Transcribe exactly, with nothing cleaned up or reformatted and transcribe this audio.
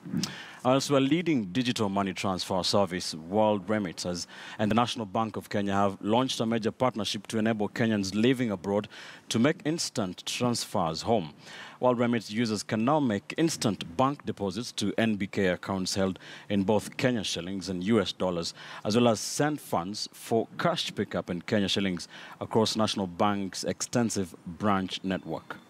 Also, a leading digital money transfer service, World Remit, has, and the National Bank of Kenya have launched a major partnership to enable Kenyans living abroad to make instant transfers home. World Remit users can now make instant bank deposits to N B K accounts held in both Kenya shillings and U S dollars, as well as send funds for cash pickup in Kenya shillings across National Bank's extensive branch network.